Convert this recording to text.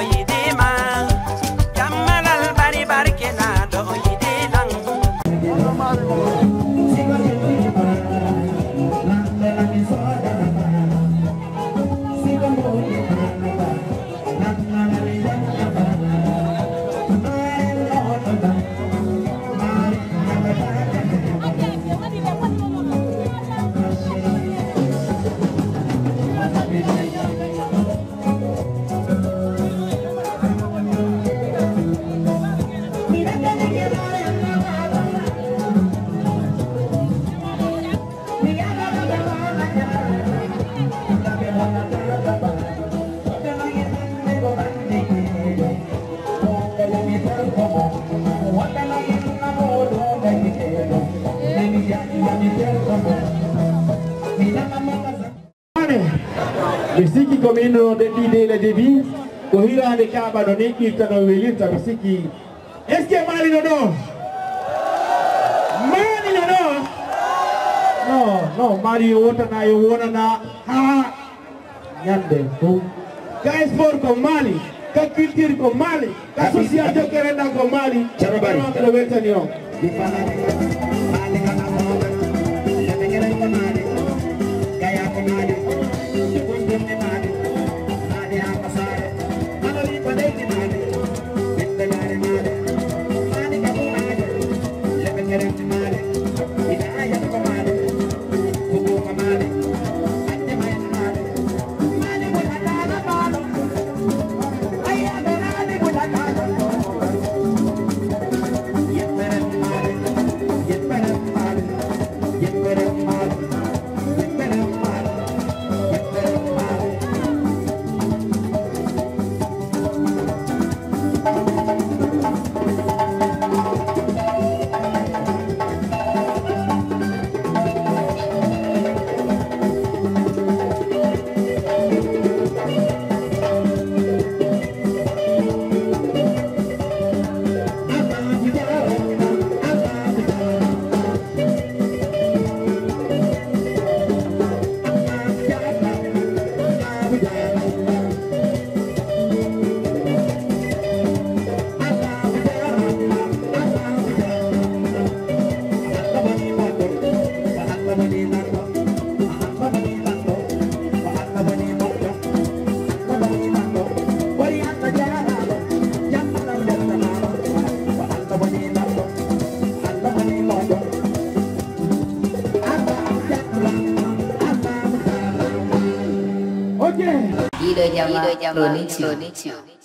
yidima Jamalal bari barkena do yidilang Misiki komino de la devi kohira de kaba no niki tano wilita misiki eske mali no no mali wota na yo wona na ha nyande ko guys for ko mali ka culture ko mali ka social de kerenda ko mali charabari ko weta ni on Video Llama Production.